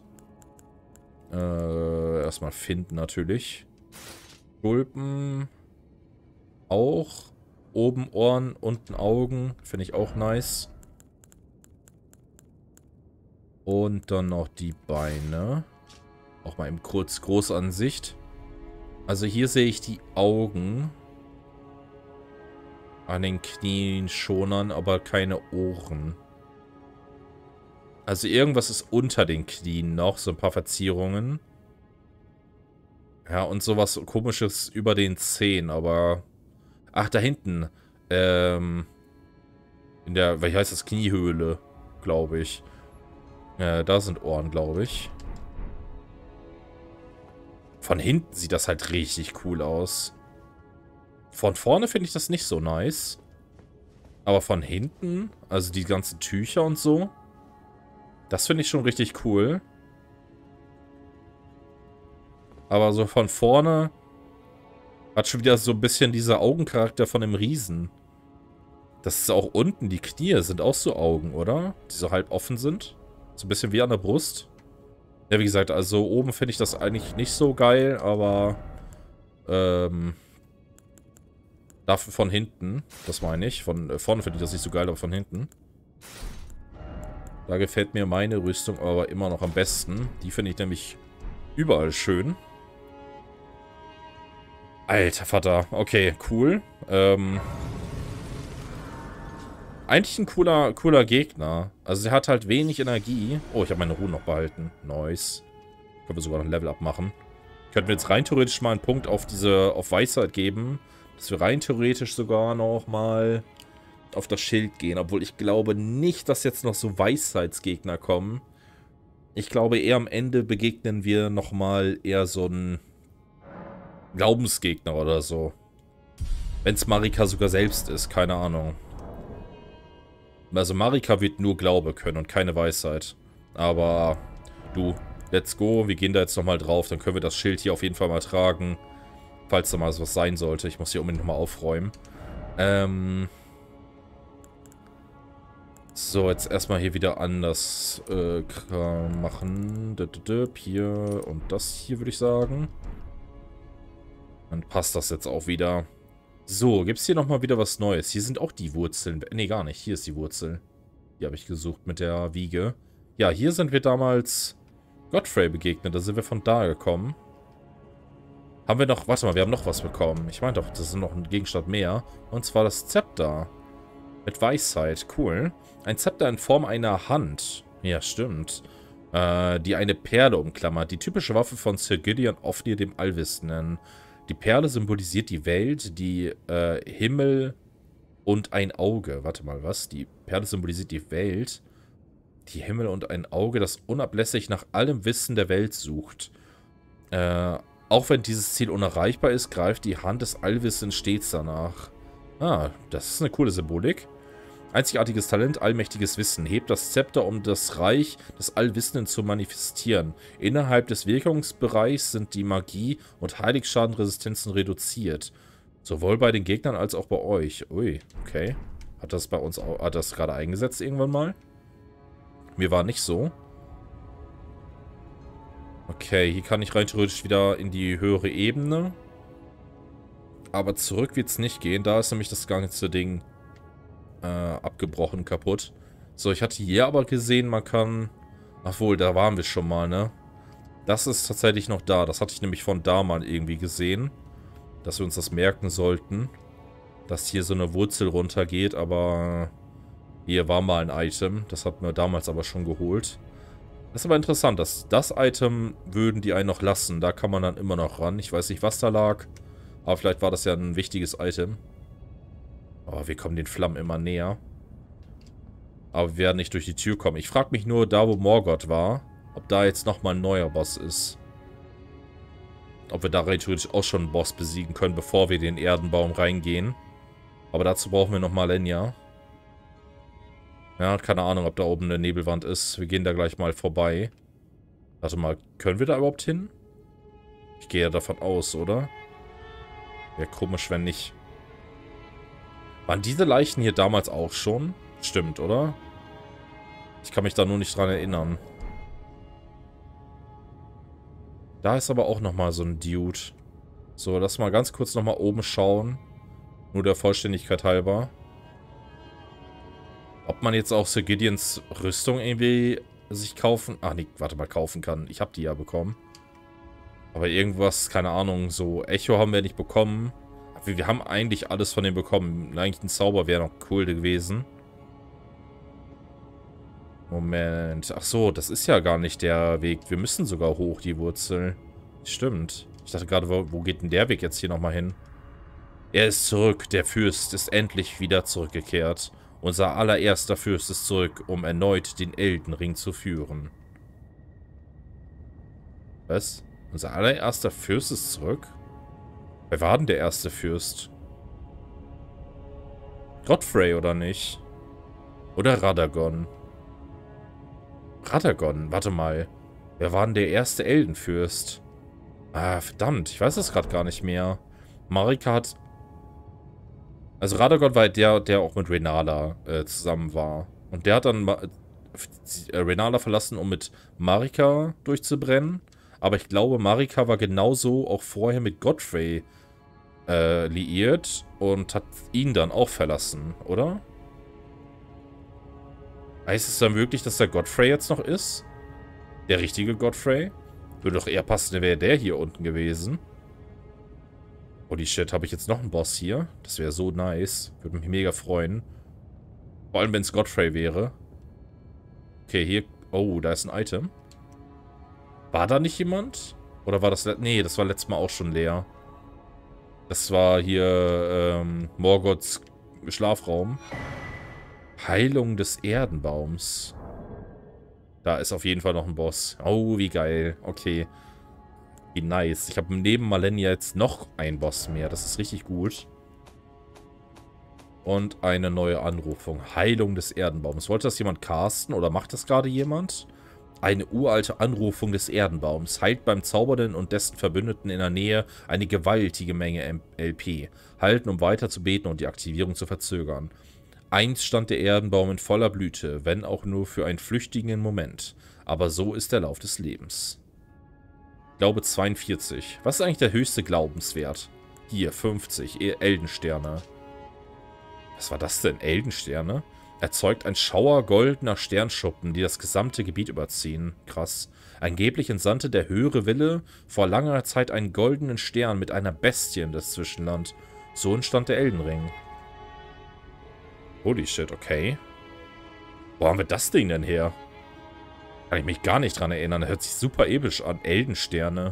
Äh, erstmal finden natürlich. Tulpen... Auch. Oben Ohren, unten Augen. Finde ich auch nice. Und dann noch die Beine. Auch mal im kurz Großansicht. Also hier sehe ich die Augen. An den Knien schonern, aber keine Ohren. Also irgendwas ist unter den Knien noch. So ein paar Verzierungen. Ja, und sowas Komisches über den Zehen, aber... Ach, da hinten. Ähm. In der, wie heißt das? Kniehöhle, glaube ich. Ja, da sind Ohren, glaube ich. Von hinten sieht das halt richtig cool aus. Von vorne finde ich das nicht so nice. Aber von hinten, also die ganzen Tücher und so. Das finde ich schon richtig cool. Aber so von vorne... Hat schon wieder so ein bisschen dieser Augencharakter von dem Riesen. Das ist auch unten, die Knie sind auch so Augen, oder? Die so halb offen sind. So ein bisschen wie an der Brust. Ja, wie gesagt, also oben finde ich das eigentlich nicht so geil, aber ähm, dafür von hinten, das meine ich. Von äh, vorne finde ich das nicht so geil, aber von hinten. Da gefällt mir meine Rüstung aber immer noch am besten. Die finde ich nämlich überall schön. Alter Vater. Okay, cool. Ähm, eigentlich ein cooler, cooler Gegner. Also er hat halt wenig Energie. Oh, ich habe meine Ruhe noch behalten. Nice. Können wir sogar noch ein Level-Up machen. Könnten wir jetzt rein theoretisch mal einen Punkt auf diese, auf Weisheit geben. Dass wir rein theoretisch sogar noch mal auf das Schild gehen. Obwohl ich glaube nicht, dass jetzt noch so Weisheitsgegner kommen. Ich glaube eher am Ende begegnen wir noch mal eher so ein Glaubensgegner oder so. Wenn es Marika sogar selbst ist, keine Ahnung. Also Marika wird nur Glaube können und keine Weisheit. Aber du, let's go. Wir gehen da jetzt nochmal drauf. Dann können wir das Schild hier auf jeden Fall mal tragen. Falls da mal was sein sollte. Ich muss hier unbedingt nochmal aufräumen. Ähm... So, jetzt erstmal hier wieder anders äh, machen. Hier und das hier, würde ich sagen. Dann passt das jetzt auch wieder. So, gibt es hier nochmal wieder was Neues? Hier sind auch die Wurzeln. Ne, gar nicht. Hier ist die Wurzel. Die habe ich gesucht mit der Wiege. Ja, hier sind wir damals Godfrey begegnet. Da sind wir von da gekommen. Haben wir noch... Warte mal, wir haben noch was bekommen. Ich meine doch, das ist noch ein Gegenstand mehr. Und zwar das Zepter. Mit Weisheit. Cool. Ein Zepter in Form einer Hand. Ja, stimmt. Äh, die eine Perle umklammert. Die typische Waffe von Sir Gideon Ofnir, dem Allwissenden. Die Perle symbolisiert die Welt, die äh, Himmel und ein Auge. Warte mal, was? Die Perle symbolisiert die Welt, die Himmel und ein Auge, das unablässig nach allem Wissen der Welt sucht. Äh, auch wenn dieses Ziel unerreichbar ist, greift die Hand des Allwissenden stets danach. Ah, das ist eine coole Symbolik. Einzigartiges Talent, allmächtiges Wissen. Hebt das Zepter, um das Reich des Allwissenden zu manifestieren. Innerhalb des Wirkungsbereichs sind die Magie- und Heiligschadenresistenzen reduziert. Sowohl bei den Gegnern als auch bei euch. Ui, okay. Hat das bei uns auch, hat das gerade eingesetzt irgendwann mal? Mir war nicht so. Okay, hier kann ich rein theoretisch wieder in die höhere Ebene. Aber zurück wird es nicht gehen. Da ist nämlich das ganze Ding äh, abgebrochen, kaputt. So, ich hatte hier aber gesehen, man kann... Ach wohl, da waren wir schon mal, ne? Das ist tatsächlich noch da. Das hatte ich nämlich von da mal irgendwie gesehen. Dass wir uns das merken sollten. Dass hier so eine Wurzel runtergeht, aber... Hier war mal ein Item. Das hatten wir damals aber schon geholt. Das ist aber interessant, dass das Item würden die einen noch lassen. Da kann man dann immer noch ran. Ich weiß nicht, was da lag. Aber vielleicht war das ja ein wichtiges Item. Oh, wir kommen den Flammen immer näher. Aber wir werden nicht durch die Tür kommen. Ich frage mich nur, da wo Morgoth war, ob da jetzt nochmal ein neuer Boss ist. Ob wir da theoretisch auch schon einen Boss besiegen können, bevor wir in den Erdenbaum reingehen. Aber dazu brauchen wir nochmal Lenya. Ja, keine Ahnung, ob da oben eine Nebelwand ist. Wir gehen da gleich mal vorbei. Warte mal, können wir da überhaupt hin? Ich gehe ja davon aus, oder? Wäre komisch, wenn nicht. Waren diese Leichen hier damals auch schon? Stimmt, oder? Ich kann mich da nur nicht dran erinnern. Da ist aber auch nochmal so ein Dude. So, lass mal ganz kurz nochmal oben schauen. Nur der Vollständigkeit halber. Ob man jetzt auch Sir Gideons Rüstung irgendwie sich kaufen... Ach nee, warte mal, kaufen kann. Ich habe die ja bekommen. Aber irgendwas, keine Ahnung, so Echo haben wir nicht bekommen. Wir, wir haben eigentlich alles von dem bekommen. Eigentlich ein Zauber wäre noch cool gewesen. Moment. Ach so, das ist ja gar nicht der Weg. Wir müssen sogar hoch, die Wurzel. Stimmt. Ich dachte gerade, wo, wo geht denn der Weg jetzt hier nochmal hin? Er ist zurück. Der Fürst ist endlich wieder zurückgekehrt. Unser allererster Fürst ist zurück, um erneut den Eldenring zu führen. Was? Unser allererster Fürst ist zurück? Wer war denn der erste Fürst? Godfrey, oder nicht? Oder Radagon? Radagon, warte mal. Wer war denn der erste Eldenfürst? Ah, verdammt, ich weiß es gerade gar nicht mehr. Marika hat... Also Radagon war der, der auch mit Renala äh, zusammen war. Und der hat dann Ma äh, Renala verlassen, um mit Marika durchzubrennen. Aber ich glaube, Marika war genauso auch vorher mit Godfrey äh, liiert und hat ihn dann auch verlassen, oder? Heißt es dann wirklich, dass der Godfrey jetzt noch ist? Der richtige Godfrey? Würde doch eher passen, wäre der hier unten gewesen. Holy shit, habe ich jetzt noch einen Boss hier? Das wäre so nice. Würde mich mega freuen. Vor allem, wenn es Godfrey wäre. Okay, hier... Oh, da ist ein Item. War da nicht jemand? Oder war das... Nee, das war letztes Mal auch schon leer. Das war hier ähm, Morgoths Schlafraum. Heilung des Erdenbaums. Da ist auf jeden Fall noch ein Boss. Oh, wie geil. Okay. Wie nice. Ich habe neben Malenia jetzt noch einen Boss mehr. Das ist richtig gut. Und eine neue Anrufung. Heilung des Erdenbaums. Wollte das jemand casten oder macht das gerade jemand? Eine uralte Anrufung des Erdenbaums. Heilt beim Zaubernden und dessen Verbündeten in der Nähe eine gewaltige Menge L P. Halten, um weiter zu beten und die Aktivierung zu verzögern. Einst stand der Erdenbaum in voller Blüte, wenn auch nur für einen flüchtigen Moment. Aber so ist der Lauf des Lebens. Glaube zweiundvierzig. Was ist eigentlich der höchste Glaubenswert? Hier, fünfzig. Eldensterne. Was war das denn? Eldensterne? Erzeugt ein Schauer goldener Sternschuppen, die das gesamte Gebiet überziehen. Krass. Angeblich entsandte der höhere Wille vor langer Zeit einen goldenen Stern mit einer Bestie in das Zwischenland. So entstand der Eldenring. Holy shit, okay. Wo haben wir das Ding denn her? Kann ich mich gar nicht dran erinnern. Das hört sich super episch an. Eldensterne.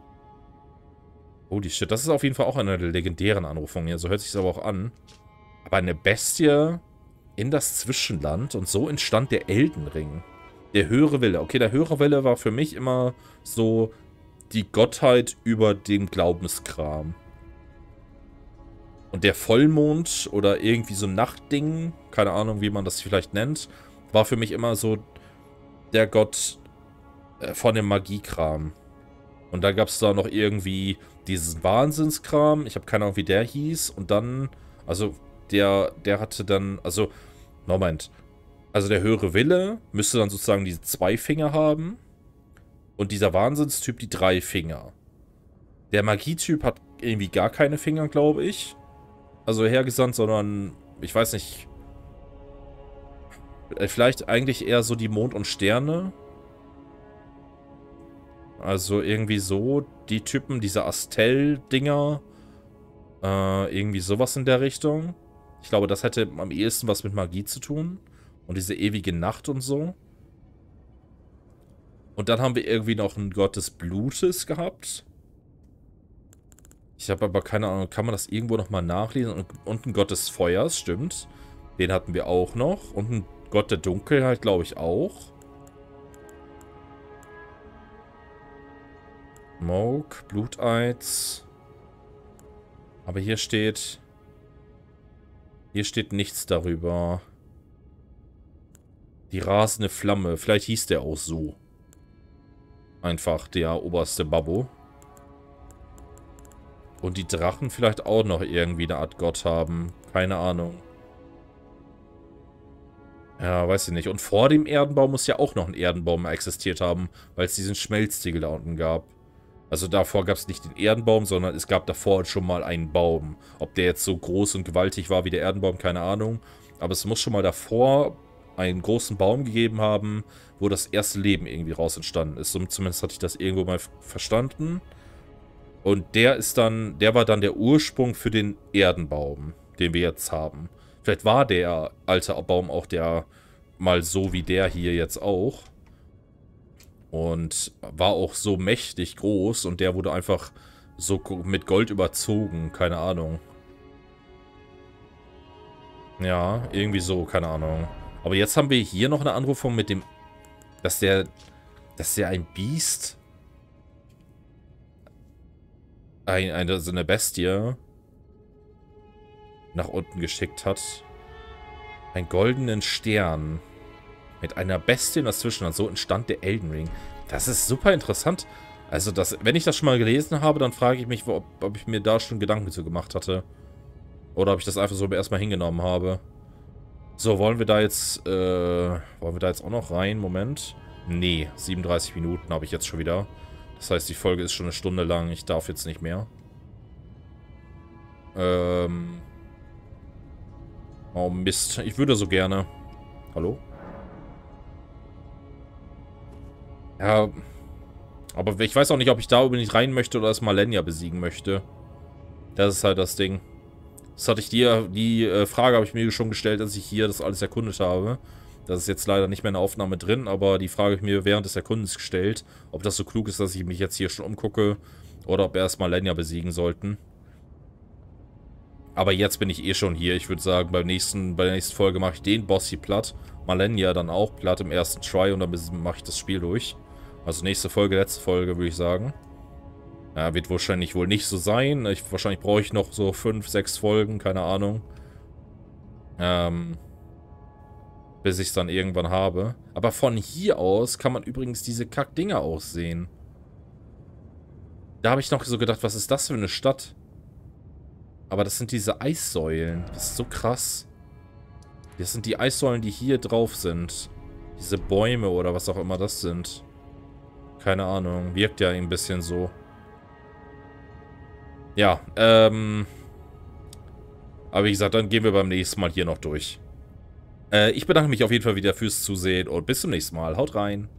Holy shit, das ist auf jeden Fall auch eine der legendären Anrufungen hier. So hört sich es aber auch an. Aber eine Bestie in das Zwischenland und so entstand der Eldenring. Der höhere Wille. Okay, der höhere Wille war für mich immer so die Gottheit über dem Glaubenskram. Und der Vollmond oder irgendwie so ein Nachtding, keine Ahnung, wie man das vielleicht nennt, war für mich immer so der Gott äh, von dem Magiekram. Und dann gab es da noch irgendwie diesen Wahnsinnskram. Ich habe keine Ahnung, wie der hieß. Und dann, also der, der hatte dann, also, Moment. Also der höhere Wille müsste dann sozusagen diese zwei Finger haben. Und dieser Wahnsinnstyp die drei Finger. Der Magietyp hat irgendwie gar keine Finger, glaube ich. Also hergesandt, sondern, ich weiß nicht. Vielleicht eigentlich eher so die Mond und Sterne. Also irgendwie so, die Typen, diese Astell-Dinger. Äh, irgendwie sowas in der Richtung. Ich glaube, das hätte am ehesten was mit Magie zu tun. Und diese ewige Nacht und so. Und dann haben wir irgendwie noch einen Gott des Blutes gehabt. Ich habe aber keine Ahnung, kann man das irgendwo nochmal nachlesen? Und, und einen Gott des Feuers, stimmt. Den hatten wir auch noch. Und einen Gott der Dunkelheit, glaube ich, auch. Smoke, Bluteiz. Aber hier steht... Hier steht nichts darüber. Die rasende Flamme. Vielleicht hieß der auch so. Einfach der oberste Babbo. Und die Drachen vielleicht auch noch irgendwie eine Art Gott haben. Keine Ahnung. Ja, weiß ich nicht. Und vor dem Erdenbaum muss ja auch noch ein Erdenbaum existiert haben, weil es diesen Schmelztiegel da unten gab. Also davor gab es nicht den Erdenbaum, sondern es gab davor schon mal einen Baum. Ob der jetzt so groß und gewaltig war wie der Erdenbaum, keine Ahnung. Aber es muss schon mal davor einen großen Baum gegeben haben, wo das erste Leben irgendwie raus entstanden ist. So, zumindest hatte ich das irgendwo mal verstanden. Und der ist dann, der war dann der Ursprung für den Erdenbaum, den wir jetzt haben. Vielleicht war der alte Baum auch der mal so wie der hier jetzt auch. Und war auch so mächtig groß und der wurde einfach so mit Gold überzogen, keine Ahnung. Ja, irgendwie so, keine Ahnung. Aber jetzt haben wir hier noch eine Anrufung mit dem, dass der, dass der ein Biest, ein, eine, so eine Bestie nach unten geschickt hat. Einen goldenen Stern. Mit einer Bestie in das Zwischenland. So entstand der Elden Ring. Das ist super interessant. Also, das, wenn ich das schon mal gelesen habe, dann frage ich mich, ob, ob ich mir da schon Gedanken zu gemacht hatte. Oder ob ich das einfach so erstmal hingenommen habe. So, wollen wir da jetzt, äh, wollen wir da jetzt auch noch rein? Moment. Nee, siebenunddreißig Minuten habe ich jetzt schon wieder. Das heißt, die Folge ist schon eine Stunde lang. Ich darf jetzt nicht mehr. Ähm. Oh, Mist. Ich würde so gerne. Hallo? Ja, aber ich weiß auch nicht, ob ich da unbedingt rein möchte oder das Malenia besiegen möchte. Das ist halt das Ding. Das hatte ich dir, die äh, Frage habe ich mir schon gestellt, als ich hier das alles erkundet habe. Das ist jetzt leider nicht mehr in der Aufnahme drin, aber die Frage habe ich mir während des Erkundens gestellt, ob das so klug ist, dass ich mich jetzt hier schon umgucke oder ob wir erst Malenia besiegen sollten. Aber jetzt bin ich eh schon hier. Ich würde sagen, beim nächsten, bei der nächsten Folge mache ich den Boss hier platt. Malenia dann auch platt im ersten Try und dann mache ich das Spiel durch. Also nächste Folge, letzte Folge, würde ich sagen. Ja, wird wahrscheinlich wohl nicht so sein. Ich, wahrscheinlich brauche ich noch so fünf, sechs Folgen, keine Ahnung. Ähm, bis ich es dann irgendwann habe. Aber von hier aus kann man übrigens diese Kackdinger auch sehen. Da habe ich noch so gedacht, was ist das für eine Stadt? Aber das sind diese Eissäulen. Das ist so krass. Das sind die Eissäulen, die hier drauf sind. Diese Bäume oder was auch immer das sind. Keine Ahnung. Wirkt ja ein bisschen so. Ja, ähm... aber wie gesagt, dann gehen wir beim nächsten Mal hier noch durch. Äh, ich bedanke mich auf jeden Fall wieder fürs Zusehen und bis zum nächsten Mal. Haut rein.